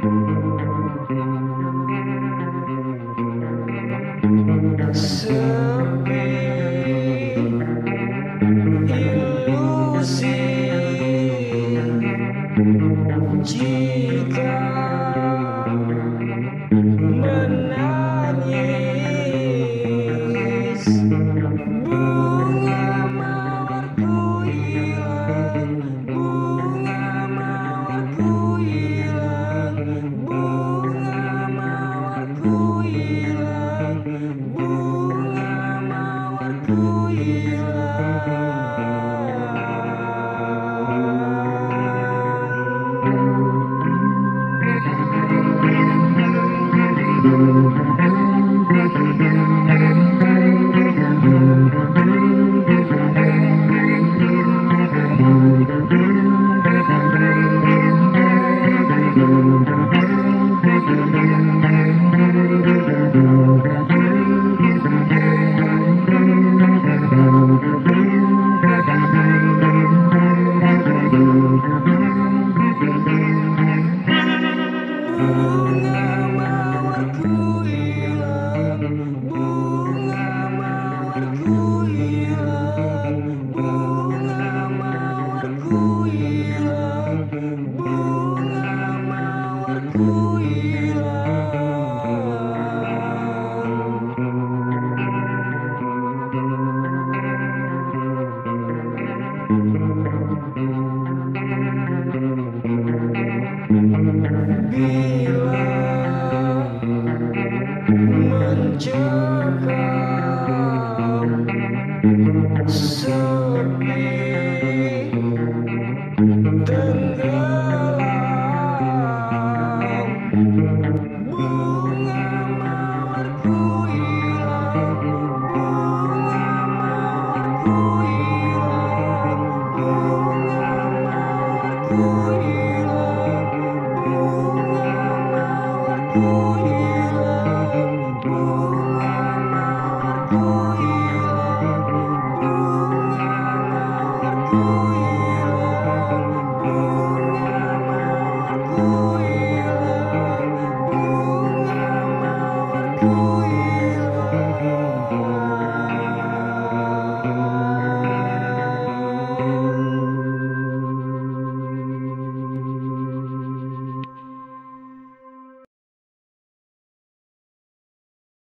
Sepi ilusi jika menangis. Bunga mawarku hilang, bunga mawarku hilang, bunga mawarku hilang, bunga mawarku bunga mawarku hilang, bunga mawarku hilang, bunga mawarku hilang, bunga mawarku bila mencekam sepi tenggelam. Bunga mawarku hilang, bunga mawarku hilang, bunga mawarku hilang, bunga mawarku hilang, bunga mawarku hilang, bunga mawarku hilang.